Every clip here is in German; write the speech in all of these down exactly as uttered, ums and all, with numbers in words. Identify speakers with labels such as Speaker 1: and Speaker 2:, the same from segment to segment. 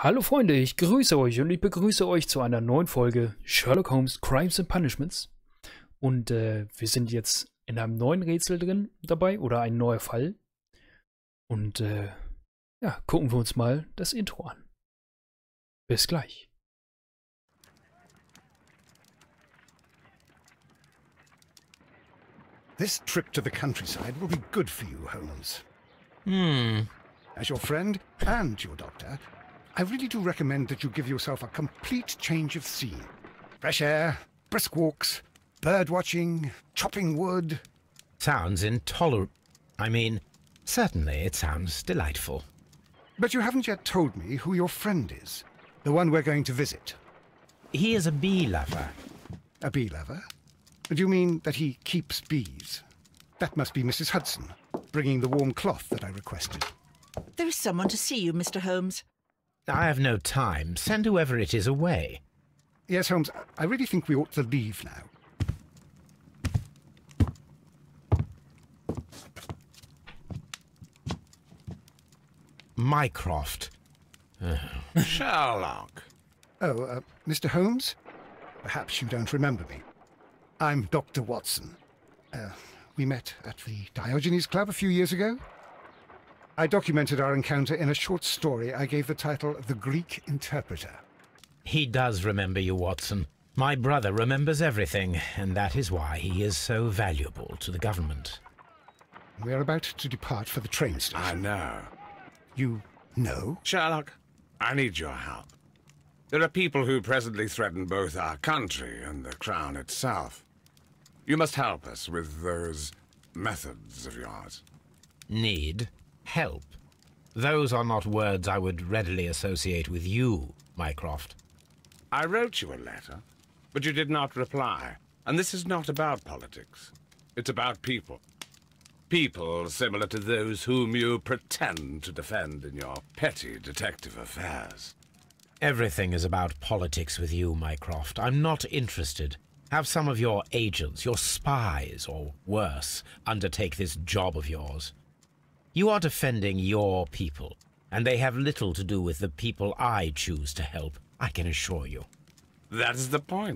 Speaker 1: Hallo Freunde, ich grüße euch und ich begrüße euch zu einer neuen Folge Sherlock Holmes Crimes and Punishments. Und äh, wir sind jetzt in einem neuen Rätsel drin dabei oder ein neuer Fall. Und äh, ja, gucken wir uns mal das Intro an. Bis gleich.
Speaker 2: This trip to the countryside will be good for you, Holmes.
Speaker 3: Hmm.
Speaker 2: As your friend and your doctor, I really do recommend that you give yourself a complete change of scene. Fresh air, brisk walks, bird watching, chopping wood.
Speaker 3: Sounds intolerable. I mean, certainly it sounds delightful.
Speaker 2: But you haven't yet told me who your friend is, the one we're going to visit.
Speaker 3: He is a bee lover.
Speaker 2: A bee lover? Do you mean that he keeps bees? That must be Missus Hudson, bringing the warm cloth that I requested.
Speaker 4: There is someone to see you, Mister Holmes.
Speaker 3: I have no time. Send whoever it is away.
Speaker 2: Yes, Holmes, I really think we ought to leave now.
Speaker 3: Mycroft.
Speaker 5: Sherlock.
Speaker 2: Oh, uh, Mister Holmes? Perhaps you don't remember me. I'm Doctor Watson. Uh, we met at the Diogenes Club a few years ago. I documented our encounter in a short story I gave the title The Greek Interpreter.
Speaker 3: He does remember you, Watson. My brother remembers everything, and that is why he is so valuable to the government.
Speaker 2: We're about to depart for the train station.
Speaker 5: I know.
Speaker 2: You know?
Speaker 5: Sherlock, I need your help. There are people who presently threaten both our country and the Crown itself. You must help us with those methods of yours.
Speaker 3: Need? Help? Those are not words I would readily associate with you, Mycroft.
Speaker 5: I wrote you a letter, but you did not reply. And this is not about politics. It's about people. People similar to those whom you pretend to defend in your petty detective affairs.
Speaker 3: Everything is about politics with you, Mycroft. I'm not interested. Have some of your agents, your spies, or worse, undertake this job of yours. You are defending your people, and they have little to do with the people I choose to help, I can assure you.
Speaker 5: That is the point.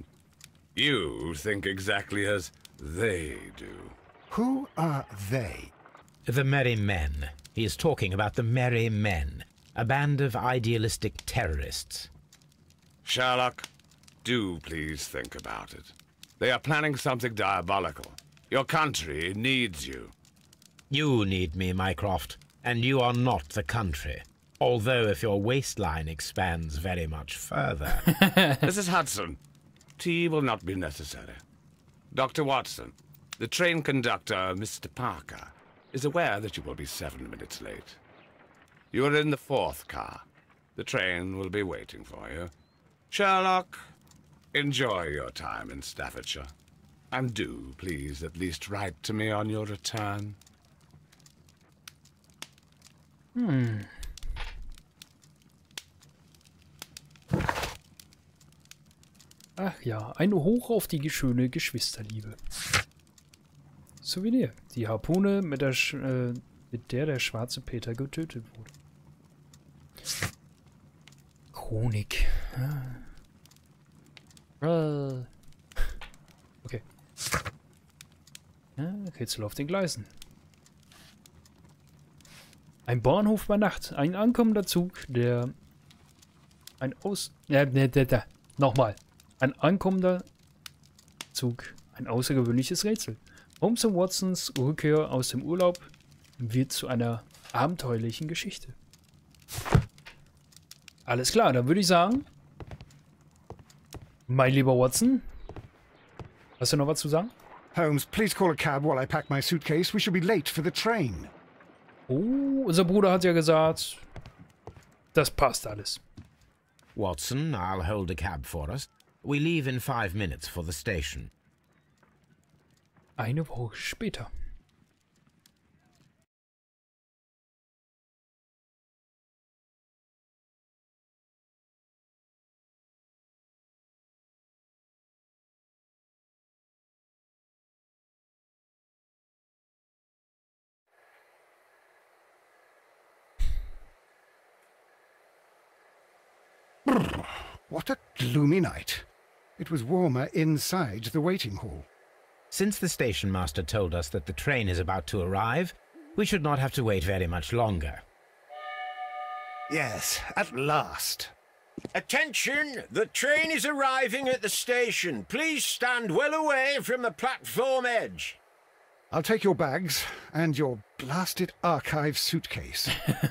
Speaker 5: You think exactly as they do.
Speaker 2: Who are they?
Speaker 3: The Merry Men. He is talking about the Merry Men, a band of idealistic terrorists.
Speaker 5: Sherlock, do please think about it. They are planning something diabolical. Your country needs you.
Speaker 3: You need me, Mycroft, and you are not the country. Although if your waistline expands very much further...
Speaker 5: Missus Hudson, tea will not be necessary. Doctor Watson, the train conductor, Mister Parker, is aware that you will be seven minutes late. You are in the fourth car. The train will be waiting for you. Sherlock, enjoy your time in Staffordshire. And do, please, at least write to me on your return.
Speaker 1: Hm. Ach ja, ein Hoch auf die schöne Geschwisterliebe. Souvenir. Die Harpune, mit der, Sch äh, mit der der schwarze Peter getötet wurde. Chronik. Ah. Okay. Ja, Rätsel auf den Gleisen. Ein Bahnhof bei Nacht. Ein ankommender Zug, der... Ein Aus... Ja, ne, ne, ne. Nochmal. Ein ankommender Zug. Ein außergewöhnliches Rätsel. Holmes und Watsons Rückkehr aus dem Urlaub wird zu einer abenteuerlichen Geschichte. Alles klar, dann würde ich sagen... Mein lieber Watson, hast du noch was zu sagen?
Speaker 2: Holmes, please call a cab while I pack my suitcase. We should be late for the train.
Speaker 1: Oh, unser Bruder hat ja gesagt, das passt alles.
Speaker 3: Watson, I'll hold a cab for us. We leave in five minutes for the station.
Speaker 1: Eine Woche später.
Speaker 2: What a gloomy night. It was warmer inside the waiting hall.
Speaker 3: Since the station master told us that the train is about to arrive, we should not have to wait very much longer.
Speaker 2: Yes, at last.
Speaker 6: Attention! The train is arriving at the station. Please stand well away from the platform edge.
Speaker 2: I'll take your bags and your blasted archive suitcase.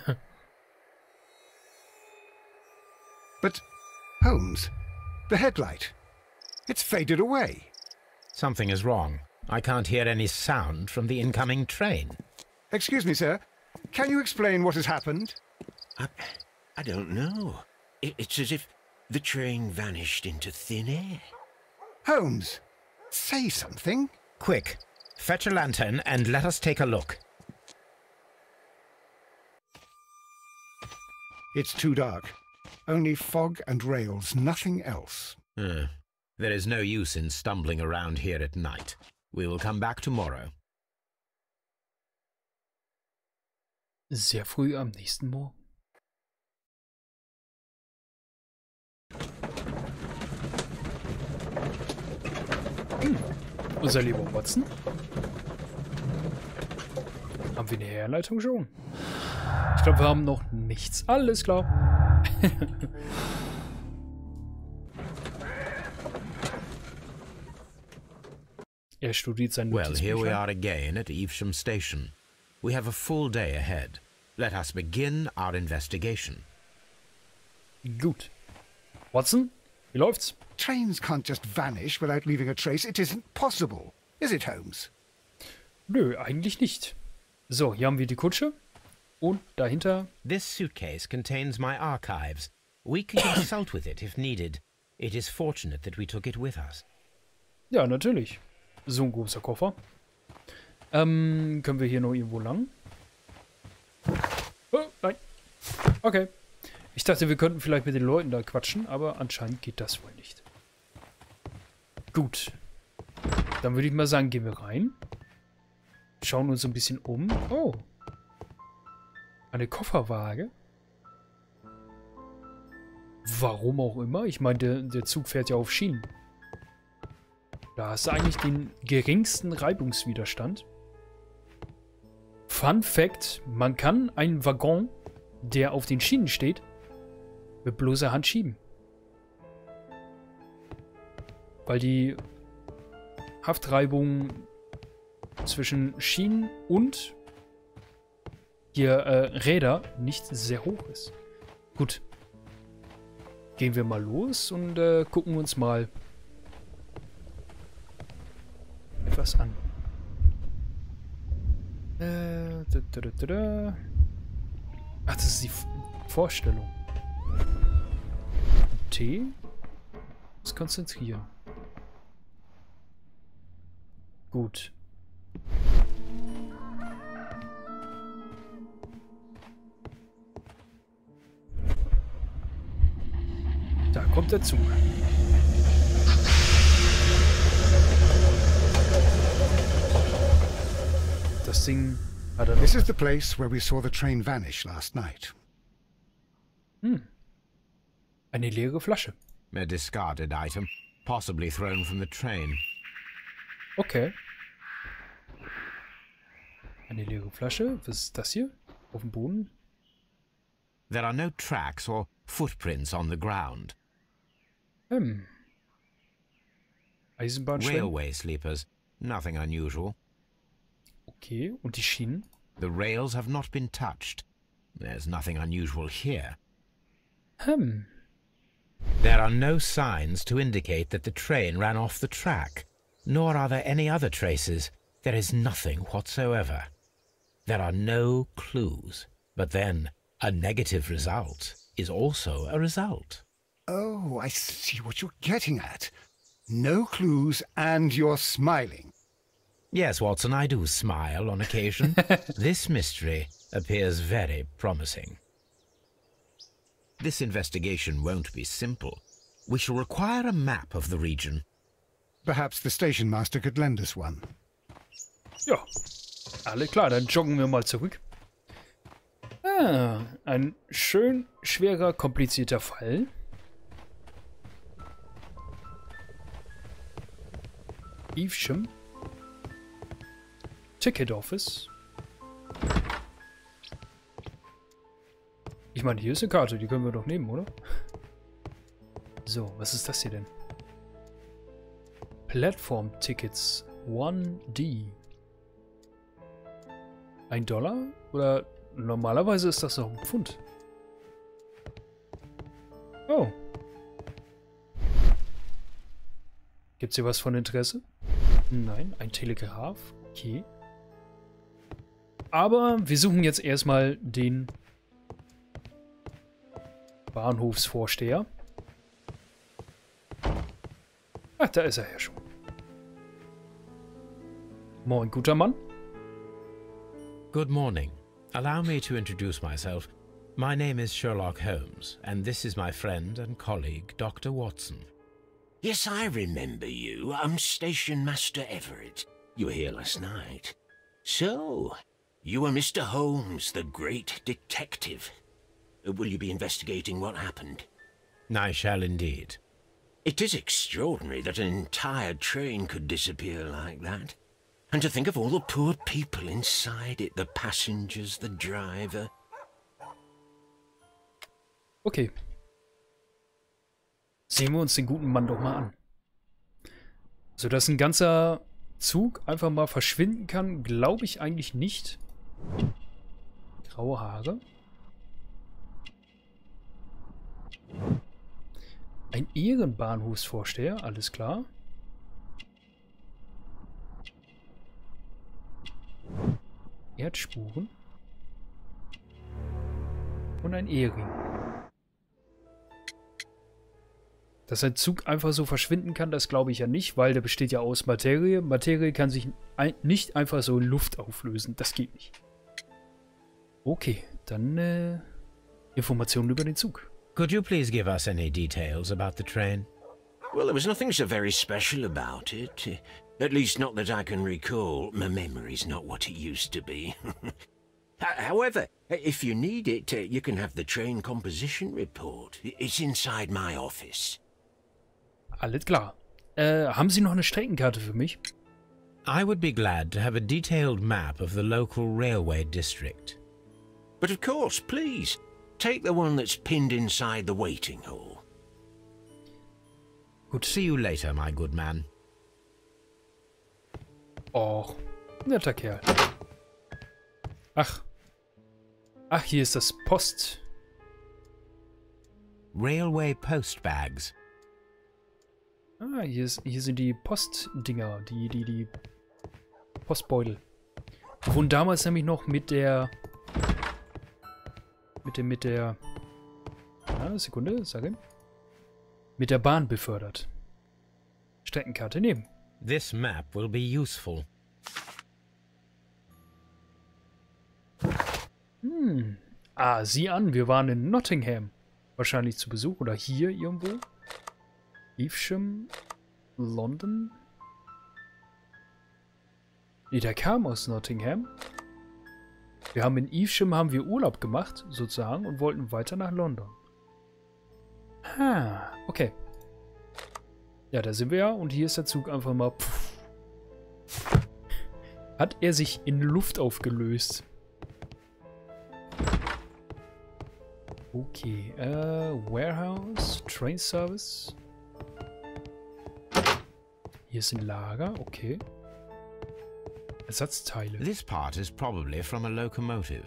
Speaker 2: But, Holmes, the headlight, it's faded away.
Speaker 3: Something is wrong. I can't hear any sound from the incoming train.
Speaker 2: Excuse me, sir. Can you explain what has happened?
Speaker 6: I, I don't know. It, it's as if the train vanished into thin air.
Speaker 2: Holmes, say something.
Speaker 3: Quick, fetch a lantern and let us take a look.
Speaker 2: It's too dark. Only fog and rails, nothing else.
Speaker 3: Uh, there is no use in stumbling around here at night. We will come back tomorrow.
Speaker 1: Sehr früh am nächsten Morgen. Hm. Unser lieber Watson. Haben wir eine Herleitung schon? Ich glaube, wir haben noch nichts. Alles klar. Er studiert sein
Speaker 3: Well, here we
Speaker 1: Notizbücher.
Speaker 3: are again at Evesham Station. We have a full day ahead. Let us begin our investigation.
Speaker 1: Gut. Watson, wie läuft's?
Speaker 2: Trains can't just vanish without leaving a trace. It isn't possible. Is it, Holmes?
Speaker 1: Nö, eigentlich nicht. So, hier haben wir die Kutsche. Und dahinter...
Speaker 3: This suitcase contains my archives. We can consult with it if needed. It is fortunate that we took it with us.
Speaker 1: Ja, natürlich. So ein großer Koffer. Ähm, können wir hier noch irgendwo lang? Oh, nein. Okay. Ich dachte, wir könnten vielleicht mit den Leuten da quatschen, aber anscheinend geht das wohl nicht. Gut. Dann würde ich mal sagen, gehen wir rein. Schauen uns ein bisschen um. Oh. Eine Kofferwaage. Warum auch immer. Ich meine, der, der Zug fährt ja auf Schienen. Da hast du eigentlich den geringsten Reibungswiderstand. Fun Fact, man kann einen Waggon, der auf den Schienen steht, mit bloßer Hand schieben. Weil die Haftreibung zwischen Schienen und hier äh, Räder nicht sehr hoch ist. Gut. Gehen wir mal los und äh, gucken uns mal etwas an. Äh, da, da, da, da, da. Ach, das ist die F Vorstellung. T. Muss konzentrieren. Gut. Da kommt der Zug. Das Ding hat er noch.
Speaker 2: This is the place where we saw the train vanish last night.
Speaker 1: Hm. Eine leere Flasche.
Speaker 3: A discarded item, possibly thrown from the train.
Speaker 1: Okay. Eine leere Flasche. Was ist das hier? Auf dem Boden?
Speaker 3: There are no tracks or footprints on the ground.
Speaker 1: Hm. Eisenbahnschwellen.
Speaker 3: Railway sleepers, nothing unusual.
Speaker 1: Okay. Und die Schienen?
Speaker 3: The rails have not been touched. There's nothing unusual here.
Speaker 1: Hm.
Speaker 3: There are no signs to indicate that the train ran off the track, nor are there any other traces. There is nothing whatsoever. There are no clues. But then, a negative result is also a result.
Speaker 2: Oh, I see what you're getting at. No clues and you're smiling.
Speaker 3: Yes, Watson, I do smile on occasion. This mystery appears very promising. This investigation won't be simple. We shall require a map of the region.
Speaker 2: Perhaps the station master could lend us one.
Speaker 1: Ja. Alle klar, dann joggen wir mal zurück. Ah, ein schön schwerer, komplizierter Fall. Evesham. Ticket Office. Ich meine, hier ist eine Karte, die können wir doch nehmen, oder? So, was ist das hier denn? Platform Tickets one D. Ein Dollar? Oder normalerweise ist das doch ein Pfund. Oh. Gibt's hier was von Interesse? Nein, ein Telegraph. Okay. Aber wir suchen jetzt erstmal den Bahnhofsvorsteher. Ach, da ist er ja schon. Moin, guter Mann.
Speaker 3: Good morning. Allow me to introduce myself. My name is Sherlock Holmes, and this is my friend and colleague, Doctor Watson.
Speaker 6: Yes, I remember you. I'm Station Master Everett. You were here last night. So, you are Mister Holmes, the great detective. Will you be investigating what happened?
Speaker 3: I shall indeed.
Speaker 6: It is extraordinary that an entire train could disappear like that. And to think of all the poor people inside it, the passengers, the driver.
Speaker 1: Okay. Sehen wir uns den guten Mann doch mal an. So, dass ein ganzer Zug einfach mal verschwinden kann, glaube ich eigentlich nicht. Graue Haare. Ein Ehrenbahnhofsvorsteher, alles klar. Erdspuren. Und ein Ehering. Dass ein Zug einfach so verschwinden kann, das glaube ich ja nicht, weil der besteht ja aus Materie. Materie kann sich ein, nicht einfach so in Luft auflösen. Das geht nicht. Okay, dann äh, Informationen über den Zug.
Speaker 3: Could you please give us any details about the train?
Speaker 6: Well, there was nothing so very special about it. At least not that I can recall. My memory's not what it used to be. However, if you need it, you can have the train composition report. It's inside my office.
Speaker 1: Alles klar. Äh, haben Sie noch eine Streckenkarte für mich?
Speaker 3: I would be glad to have a detailed map of the local railway district.
Speaker 6: But of course, please. Take the one that's pinned inside the waiting hall.
Speaker 3: Good. See you later, my good man.
Speaker 1: Och, netter Kerl. Ach. Ach, hier ist das Post.
Speaker 3: Railway Postbags.
Speaker 1: Ah, hier, ist, hier sind die Postdinger, die, die, die Postbeutel. Die wurden damals nämlich noch mit der, mit der, mit der, ah, Sekunde, sage, mit der Bahn befördert. Streckenkarte nehmen.
Speaker 3: This map will be useful.
Speaker 1: Hm. Ah, sieh an, wir waren in Nottingham. Wahrscheinlich zu Besuch oder hier irgendwo. Evesham, London. Nee, der kam aus Nottingham. Wir haben in Evesham haben wir Urlaub gemacht, sozusagen, und wollten weiter nach London. Ah, okay. Ja, da sind wir ja, und hier ist der Zug einfach mal... Pff. Hat er sich in Luft aufgelöst. Okay, äh, Warehouse, Train Service. Hier ist ein Lager, okay. Ersatzteile.
Speaker 3: This part is probably from a locomotive.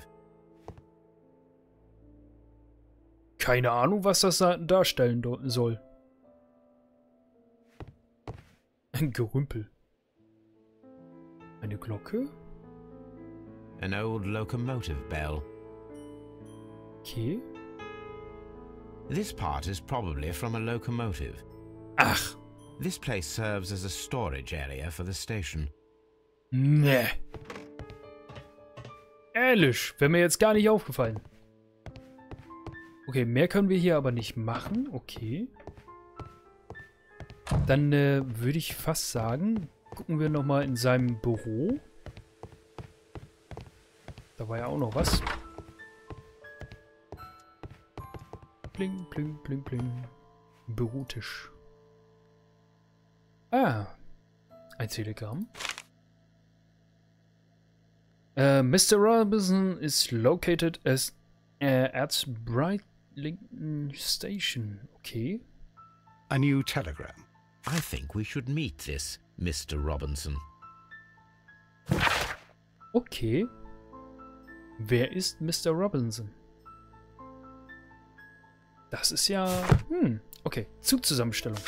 Speaker 1: Keine Ahnung, was das da darstellen soll. Ein Gerümpel. Eine Glocke?
Speaker 3: An old locomotive bell.
Speaker 1: Okay.
Speaker 3: This part is probably from a locomotive.
Speaker 1: Ach.
Speaker 3: This place serves as a storage area for the station.
Speaker 1: Nee. Ehrlich, wäre mir jetzt gar nicht aufgefallen. Okay, mehr können wir hier aber nicht machen. Okay. Dann äh, würde ich fast sagen, gucken wir nochmal in seinem Büro. Da war ja auch noch was. Pling, pling, pling, pling. Bürotisch. Ah. Ein Telegramm. Uh, Mister Robinson is located as, uh, at Brightlington Station. Okay.
Speaker 2: A new telegram.
Speaker 3: I think we should meet this Mister Robinson.
Speaker 1: Okay. Wer ist Mister Robinson? Das ist ja... Hm, okay. Zugzusammenstellung.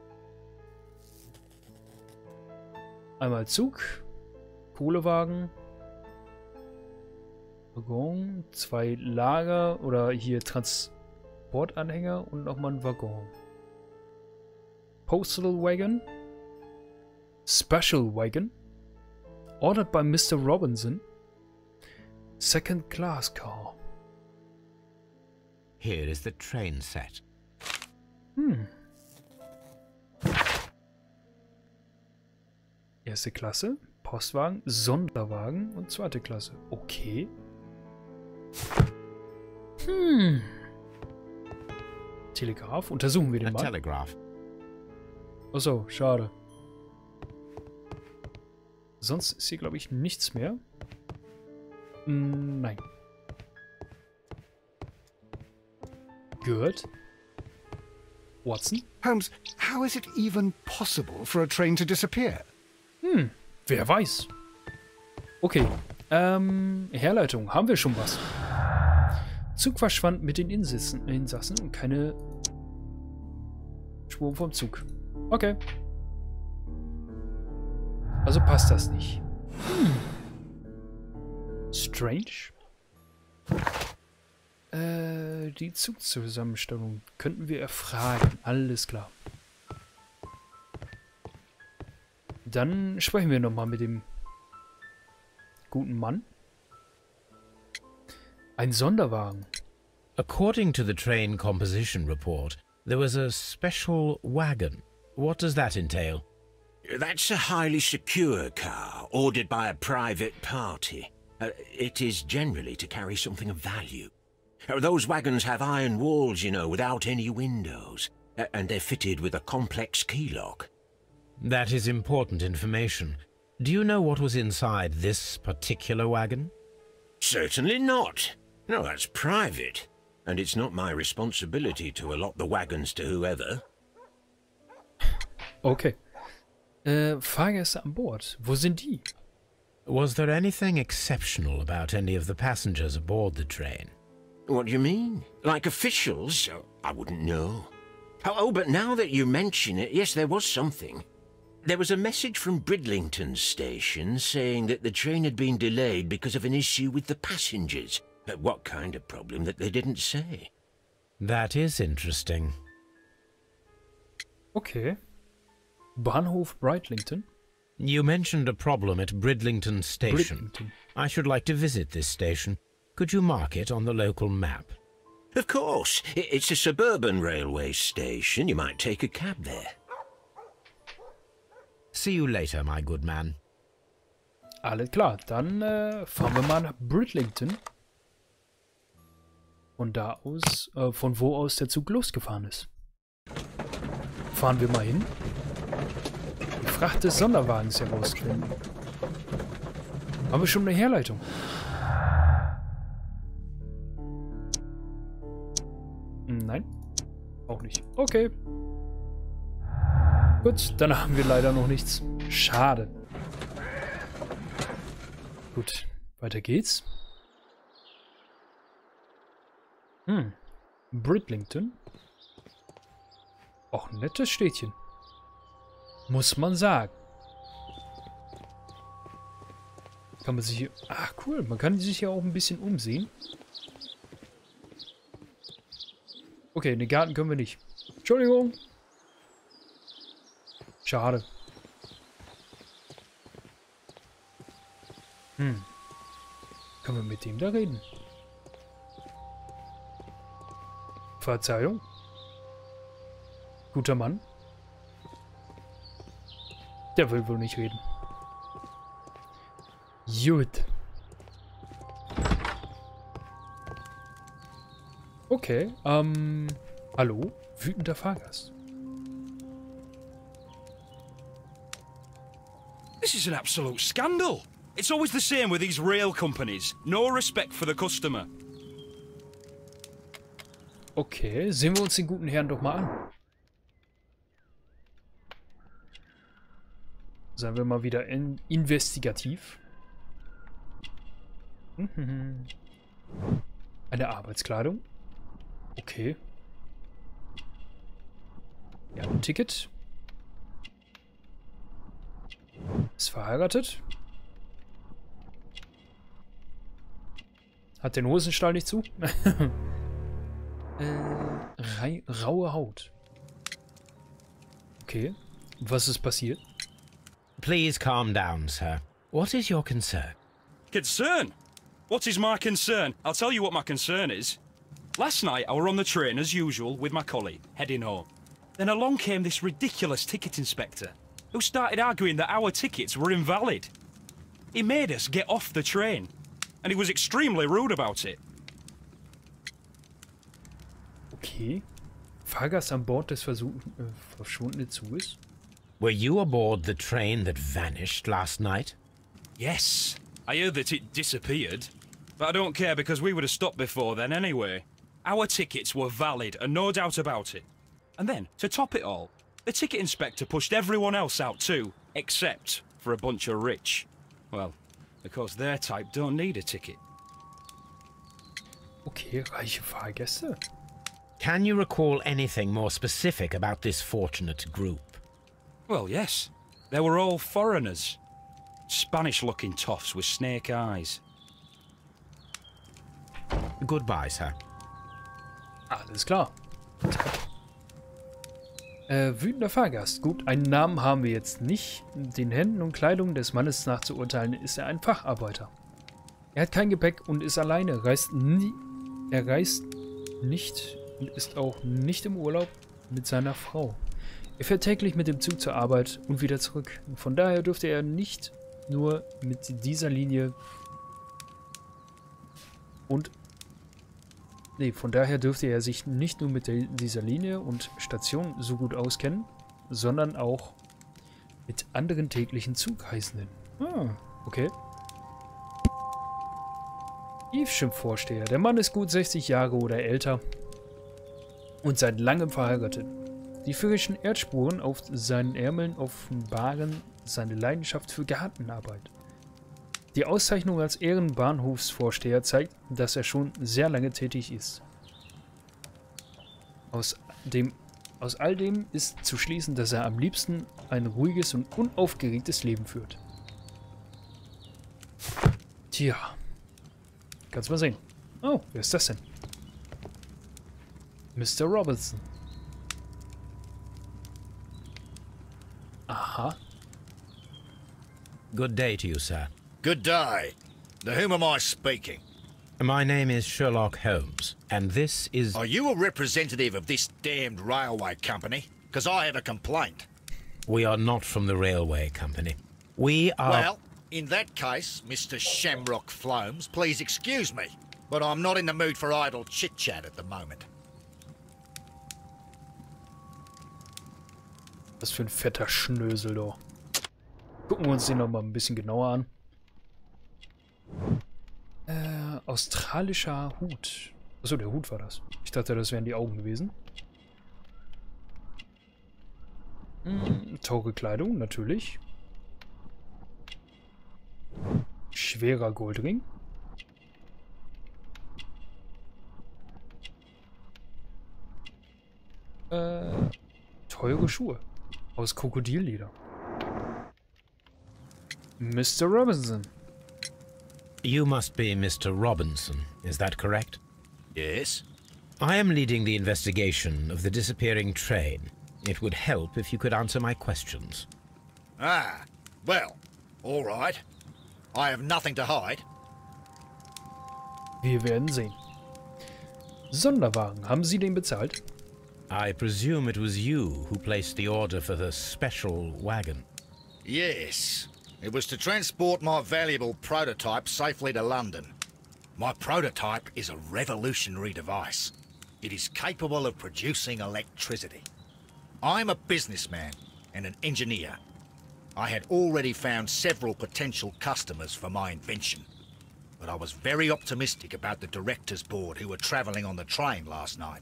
Speaker 1: Einmal Zug. Kohlewagen. Waggon. Zwei Lager oder hier Transportanhänger und nochmal ein Waggon. Postal Wagon. Special Wagon. Ordered by Mister Robinson. Second class car.
Speaker 3: Here is the train set.
Speaker 1: Hm. Erste Klasse, Postwagen, Sonderwagen und zweite Klasse. Okay. Hm. Telegraph, untersuchen wir den
Speaker 3: A
Speaker 1: mal.
Speaker 3: telegraph.
Speaker 1: Achso, schade. Sonst ist hier, glaube ich, nichts mehr. Hm, nein. Good. Watson?
Speaker 2: Holmes, how is it even possible for a train to disappear?
Speaker 1: Hm, wer weiß. Okay, ähm, Herleitung, haben wir schon was. Zug verschwand mit den Insassen, Insassen und keine Spuren vom Zug. Okay. Also passt das nicht. Hm. Strange. Äh, die Zugzusammenstellung könnten wir erfragen. Alles klar. Dann sprechen wir nochmal mit dem guten Mann. Ein Sonderwagen.
Speaker 3: According to the train composition report, there was a special wagon. What does that entail?
Speaker 6: That's a highly secure car, ordered by a private party. Uh, it is generally to carry something of value. Uh, those wagons have iron walls, you know, without any windows. Uh, and they're fitted with a complex key lock.
Speaker 3: That is important information. Do you know what was inside this particular wagon?
Speaker 6: Certainly not. No, that's private. And it's not my responsibility to allot the wagons to whoever.
Speaker 1: Okay. Äh, Fahrgäste an Bord. Wo sind die?
Speaker 3: Was there anything exceptional about any of the passengers aboard the train?
Speaker 6: What do you mean? Like officials? Oh, I wouldn't know. Oh, oh, but now that you mention it, yes, there was something. There was a message from Bridlington Station saying that the train had been delayed because of an issue with the passengers. But what kind of problem that they didn't say?
Speaker 3: That is interesting.
Speaker 1: Okay. Bahnhof Brightlington.
Speaker 3: You mentioned a problem at Bridlington Station.
Speaker 1: Bridlington.
Speaker 3: I should like to visit this station. Could you mark it on the local map?
Speaker 6: Of course. I- It's a suburban railway station. You might take a cab there.
Speaker 3: See you later, my good man.
Speaker 1: Alles klar, dann äh, fahren wir mal nach Bridlington. Von da aus, äh, von wo aus der Zug losgefahren ist. Fahren wir mal hin. Die Fracht des Sonderwagens herausfinden. Haben wir schon eine Herleitung? Nein. Auch nicht. Okay. Gut, dann haben wir leider noch nichts. Schade. Gut, weiter geht's. Hm. Bridlington. Auch ein nettes Städtchen. Muss man sagen. Kann man sich hier... Ach, cool. Man kann sich hier auch ein bisschen umsehen. Okay, in den Garten können wir nicht. Entschuldigung. Schade. Hm. Können wir mit dem da reden? Verzeihung. Guter Mann. Der will wohl nicht reden. Gut. Okay, ähm... hallo? Wütender Fahrgast.
Speaker 7: This is an absolute scandal. It's always the same with these rail companies. No respect for the customer.
Speaker 1: Okay, sehen wir uns den guten Herrn doch mal an. Seien wir mal wieder in investigativ. Mhm. Eine Arbeitskleidung. Okay. Ja, ein Ticket. Ist verheiratet. Hat den Hosenstall nicht zu. äh, raue Haut. Okay. Was ist passiert?
Speaker 3: Please calm down, sir. What is your concern?
Speaker 7: Concern? What is my concern? I'll tell you what my concern is. Last night I were on the train as usual with my colleague, heading home. Then along came this ridiculous ticket inspector, who started arguing that our tickets were invalid. He made us get off the train, and he was extremely rude about it.
Speaker 1: Okay. Fahrgast an Bord des Versuch äh, verschwundenen Zuges.
Speaker 3: Were you aboard the train that vanished last night?
Speaker 7: Yes. I heard that it disappeared. But I don't care because we would have stopped before then anyway. Our tickets were valid and no doubt about it. And then, to top it all, the ticket inspector pushed everyone else out too, except for a bunch of rich. Well, because their type don't need a ticket.
Speaker 1: Okay, reiche Fahrgäste.
Speaker 3: Can you recall anything more specific about this fortunate group?
Speaker 7: Well, yes. They were all foreigners. Spanish-looking toffs with snake eyes.
Speaker 3: Goodbye, sir.
Speaker 1: Alles klar. Äh, wütender Fahrgast. Gut, einen Namen haben wir jetzt nicht. Den Händen und Kleidung des Mannes nach zu urteilen, ist er ein Facharbeiter. Er hat kein Gepäck und ist alleine. Reist nie, er reist nicht und ist auch nicht im Urlaub mit seiner Frau. Er fährt täglich mit dem Zug zur Arbeit und wieder zurück. Von daher dürfte er nicht nur mit dieser Linie und nee, von daher dürfte er sich nicht nur mit der, dieser Linie und Station so gut auskennen, sondern auch mit anderen täglichen Zugreisenden. Ah, okay. Eve-Vorsteher. Der Mann ist gut sechzig Jahre oder älter und seit langem verheiratet. Die frischen Erdspuren auf seinen Ärmeln offenbaren seine Leidenschaft für Gartenarbeit. Die Auszeichnung als Ehrenbahnhofsvorsteher zeigt, dass er schon sehr lange tätig ist. Aus, dem, aus all dem ist zu schließen, dass er am liebsten ein ruhiges und unaufgeregtes Leben führt. Tja. Kannst mal sehen. Oh, wer ist das denn? Mister Robinson. Aha.
Speaker 3: Good day to you, sir.
Speaker 8: Good day. To whom am I speaking?
Speaker 3: My name is Sherlock Holmes, and this is...
Speaker 8: Are you a representative of this damned railway company? Because I have a complaint.
Speaker 3: We are not from the railway company. We are...
Speaker 8: Well, in that case, Mister Shamrock Flomes, please excuse me, but I'm not in the mood for idle chit-chat at the moment.
Speaker 1: Was für ein fetter Schnösel, doch. Gucken wir uns den noch mal ein bisschen genauer an. Äh, australischer Hut. Achso, der Hut war das. Ich dachte, das wären die Augen gewesen. Hm, teure Kleidung, natürlich. Schwerer Goldring. Äh, teure Schuhe. Aus Krokodilleder. Mister Robinson.
Speaker 3: You must be Mister Robinson, is that correct?
Speaker 8: Yes?
Speaker 3: I am leading the investigation of the disappearing train. It would help if you could answer my questions.
Speaker 8: Ah, well, all right. I have nothing to hide.
Speaker 1: Wir werden sehen. Sonderwagen, haben Sie den bezahlt?
Speaker 3: I presume it was you who placed the order for the special wagon.
Speaker 8: Yes. It was to transport my valuable prototype safely to London. My prototype is a revolutionary device. It is capable of producing electricity. I'm a businessman and an engineer. I had already found several potential customers for my invention. But I was very optimistic about the directors' board who were travelling on the train last night.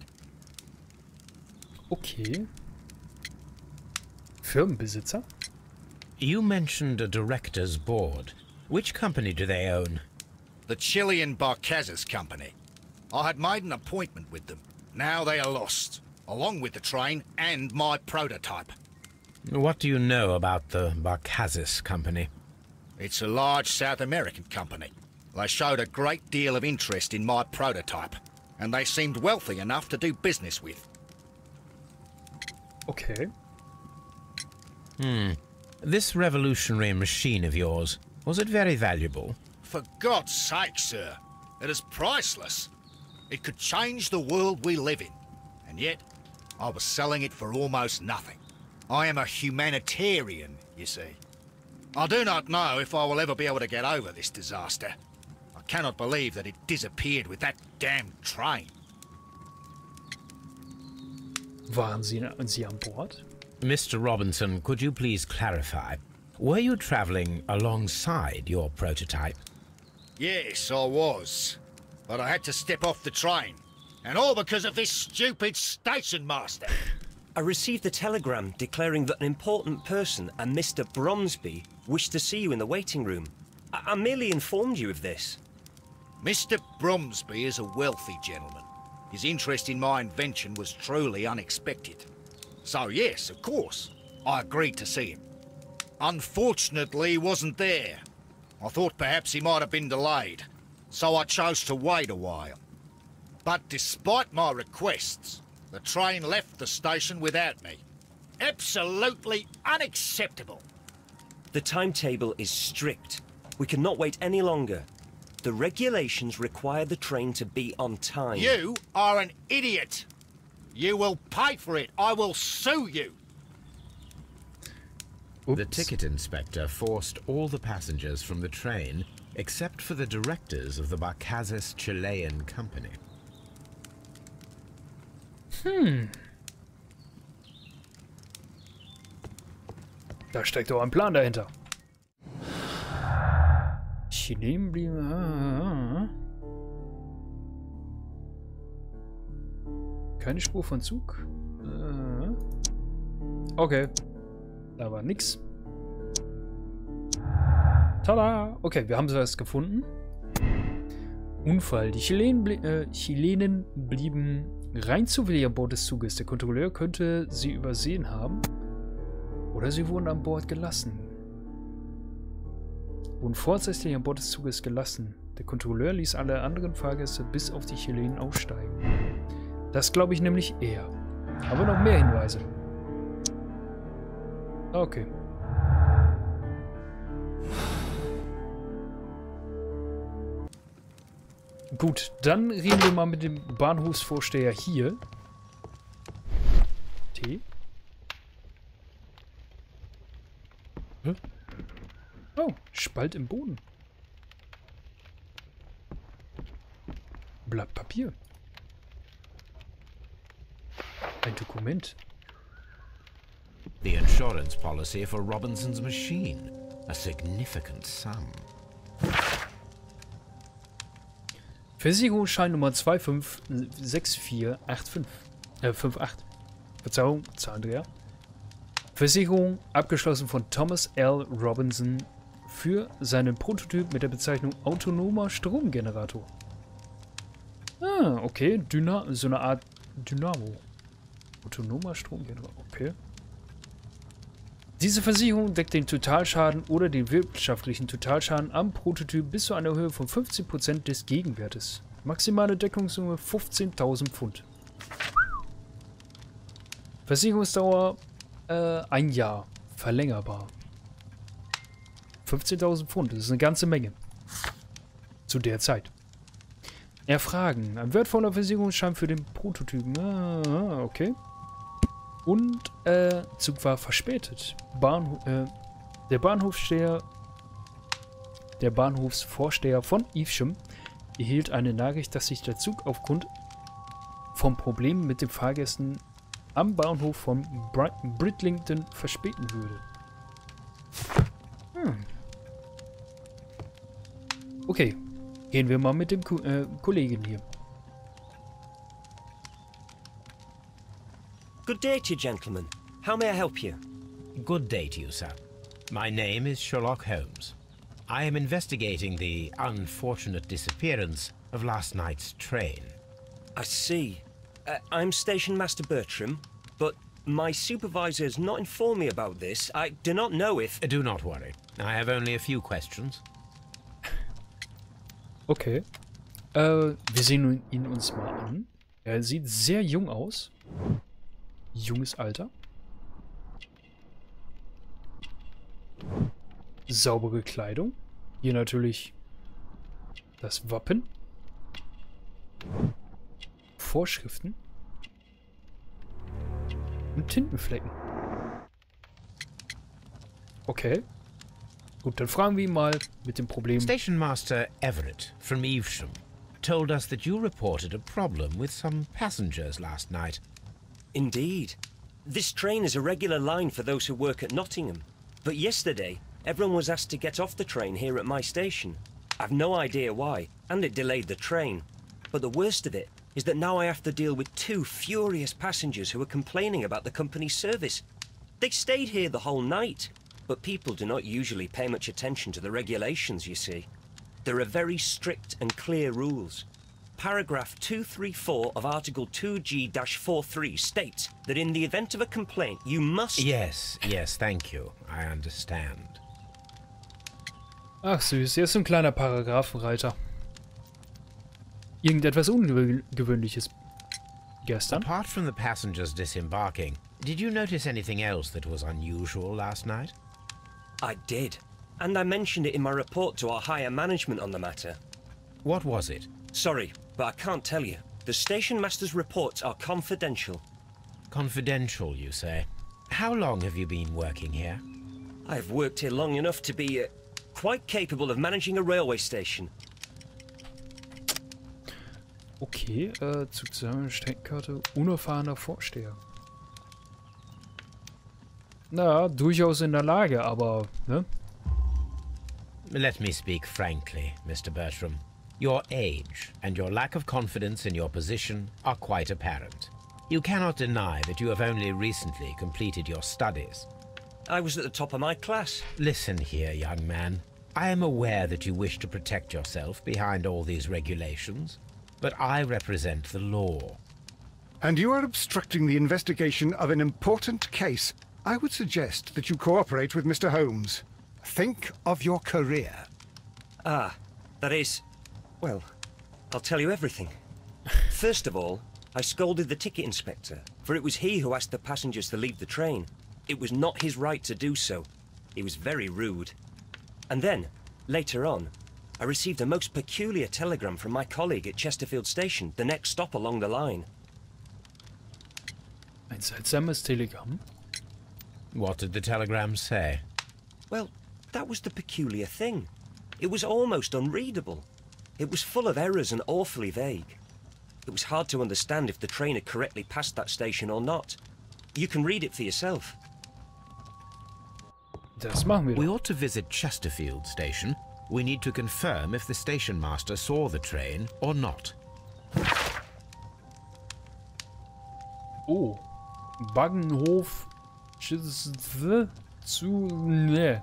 Speaker 1: Okay. Firmenbesitzer?
Speaker 3: You mentioned a director's board. Which company do they own?
Speaker 8: The Chilean Barcazes Company. I had made an appointment with them. Now they are lost, along with the train and my prototype.
Speaker 3: What do you know about the Barcazes Company?
Speaker 8: It's a large South American company. They showed a great deal of interest in my prototype, and they seemed wealthy enough to do business with.
Speaker 1: Okay.
Speaker 3: Hmm. This revolutionary machine of yours, was it very valuable?
Speaker 8: For God's sake, sir, it is priceless. It could change the world we live in, and yet I was selling it for almost nothing. I am a humanitarian, you see. I do not know if I will ever be able to get over this disaster. I cannot believe that it disappeared with that damn train.
Speaker 1: Waren Sie, Sie an Bord?
Speaker 3: Mister Robinson, could you please clarify? Were you traveling alongside your prototype?
Speaker 8: Yes, I was. But I had to step off the train. And all because of this stupid station master.
Speaker 9: I received a telegram declaring that an important person and Mister Bromsby wished to see you in the waiting room. I, I merely informed you of this.
Speaker 8: Mister Bromsby is a wealthy gentleman. His interest in my invention was truly unexpected. So yes, of course, I agreed to see him. Unfortunately, he wasn't there. I thought perhaps he might have been delayed, so I chose to wait a while. But despite my requests, the train left the station without me. Absolutely unacceptable.
Speaker 9: The timetable is strict. We cannot wait any longer. The regulations require the train to be on time.
Speaker 8: You are an idiot. You will pay for it. I will sue you.
Speaker 3: Oops. The ticket inspector forced all the passengers from the train except for the directors of the Barcazes Chilean Company.
Speaker 1: Hm. Da steckt doch ein Plan dahinter. Chilenen blieben. Ah. Keine Spur von Zug. Ah. Okay. Da war nix. Tada! Okay, wir haben sowas gefunden. Unfall. Die Chilenen, blie äh, Chilenen blieben rein zufällig an Bord des Zuges. Der Kontrolleur könnte sie übersehen haben. Oder sie wurden an Bord gelassen. Wurden vorzeitig an Bord des Zuges gelassen. Der Kontrolleur ließ alle anderen Fahrgäste bis auf die Chilenen aussteigen. Das glaube ich nämlich eher. Aber noch mehr Hinweise. Okay. Gut, dann reden wir mal mit dem Bahnhofsvorsteher hier. T. Hä? Oh, Spalt im Boden. Blatt Papier. Ein Dokument.
Speaker 3: The insurance policy for Robinson's machine. A significant sum.
Speaker 1: Versicherungsschein Nummer zwei fünf sechs vier acht fünf. Äh, fünf acht. Verzeihung, Zahlendreher. Versicherung abgeschlossen von Thomas L. Robinson für seinen Prototyp mit der Bezeichnung autonomer Stromgenerator. Ah, okay. Dyna so eine Art Dynamo. Autonomer Stromgenerator, okay. Diese Versicherung deckt den Totalschaden oder den wirtschaftlichen Totalschaden am Prototyp bis zu einer Höhe von fünfzehn Prozent des Gegenwertes. Maximale Deckungssumme fünfzehntausend Pfund. Versicherungsdauer äh, ein Jahr. Verlängerbar. fünfzehntausend Pfund, das ist eine ganze Menge. Zu der Zeit. Erfragen. Ein wertvoller Versicherungsschein für den Prototypen. Ah, okay. Und äh, Zug war verspätet. Bahnhof, äh, der Bahnhofsteher, der Bahnhofsvorsteher von Evesham erhielt eine Nachricht, dass sich der Zug aufgrund von Problemen mit den Fahrgästen am Bahnhof von Br Bridlington verspäten würde. Hm. Okay. Gehen wir mal mit dem Ko äh, Kollegen hier.
Speaker 9: Good day to you, gentlemen. How may I help you?
Speaker 3: Good day to you, sir. My name is Sherlock Holmes. I am investigating the unfortunate disappearance of last night's train.
Speaker 9: I see. Uh, I'm Station Master Bertram, but my supervisor has not informed me about this. I do not know if...
Speaker 3: Do not worry. I have only a few questions.
Speaker 1: Okay. Äh, wir sehen ihn uns mal an. Er sieht sehr jung aus. Junges Alter. Saubere Kleidung. Hier natürlich das Wappen. Vorschriften. Und Tintenflecken. Okay. Gut, dann fragen wir ihn mal mit dem Problem.
Speaker 3: Station Master Everett from Evesham told us that you reported a problem with some passengers last night.
Speaker 9: Indeed. This train is a regular line for those who work at Nottingham. But yesterday, everyone was asked to get off the train here at my station. I've no idea why, and it delayed the train. But the worst of it is that now I have to deal with two furious passengers who are complaining about the company's service. They stayed here the whole night, but people do not usually pay much attention to the regulations, you see. There are very strict and clear rules. Paragraph two thirty-four of Article two G forty-three states that in the event of a complaint, you must...
Speaker 3: Yes, yes, thank you. I understand.
Speaker 1: Ach süß, er ist ein kleiner Paragraphenreiter. Irgendetwas Ungewöhnliches gestern.
Speaker 3: Apart from the passengers disembarking, did you notice anything else that was unusual last night?
Speaker 9: I did, and I mentioned it in my report to our higher management on the matter.
Speaker 3: What was it?
Speaker 9: Sorry, but I can't tell you. The station master's reports are confidential.
Speaker 3: Confidential, you say? How long have you been working here?
Speaker 9: I've worked here long enough to be uh, quite capable of managing a railway station.
Speaker 1: Okay, äh, Zugzusammen, Streckenkarte, unerfahrener Vorsteher. Na, durchaus in der Lage, aber, ne?
Speaker 3: Let me speak frankly, Mister Bertram. Your age and your lack of confidence in your position are quite apparent. You cannot deny that you have only recently completed your studies.
Speaker 9: I was at the top of my class.
Speaker 3: Listen here, young man. I am aware that you wish to protect yourself behind all these regulations, but I represent the law.
Speaker 2: And you are obstructing the investigation of an important case. I would suggest that you cooperate with Mister Holmes. Think of your career.
Speaker 9: Ah, that is... Well, I'll tell you everything. First of all, I scolded the ticket inspector, for it was he who asked the passengers to leave the train. It was not his right to do so. He was very rude. And then, later on, I received a most peculiar telegram from my colleague at Chesterfield Station, the next stop along the line.
Speaker 1: Ein seltsames Telegramm?
Speaker 3: What did the telegram say?
Speaker 9: Well, that was the peculiar thing. It was almost unreadable. It was full of errors and awfully vague. It was hard to understand if the train had correctly passed that station or not. You can read it for yourself.
Speaker 1: Das machen wir doch.
Speaker 3: We ought to visit Chesterfield Station. We need to confirm if the station master saw the train or not.
Speaker 1: Oh. Bahnhof Chesterfield zu... Ne.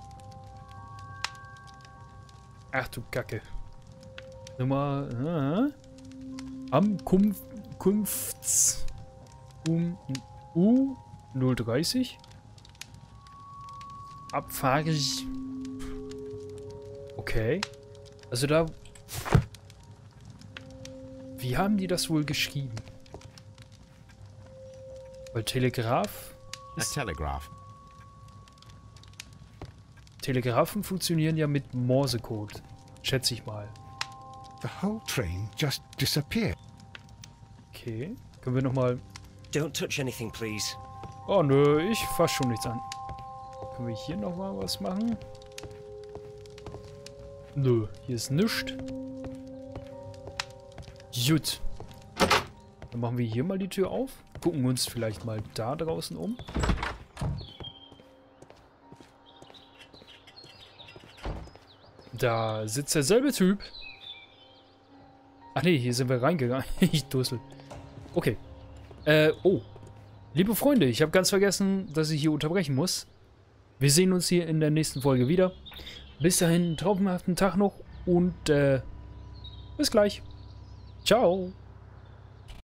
Speaker 1: Ach du Kacke. Nummer... Äh, am Kunf, Kunfts... Um... U... null dreißig. Abfahre... Okay. Also da... Wie haben die das wohl geschrieben? Weil Telegraph...
Speaker 3: A telegraph.
Speaker 1: Telegraphen funktionieren ja mit Morsecode. Schätze ich mal.
Speaker 2: The whole train just disappeared.
Speaker 1: Okay. Können wir nochmal...
Speaker 9: Don't touch anything, please.
Speaker 1: Oh nö, ich fass schon nichts an. Können wir hier nochmal was machen? Nö, hier ist nichts. Gut. Dann machen wir hier mal die Tür auf. Gucken uns vielleicht mal da draußen um. Da sitzt derselbe Typ. Ach nee, hier sind wir reingegangen. Ich dussel. Okay. Äh, oh. Liebe Freunde, ich habe ganz vergessen, dass ich hier unterbrechen muss. Wir sehen uns hier in der nächsten Folge wieder. Bis dahin, traumhaften Tag noch und äh, bis gleich. Ciao.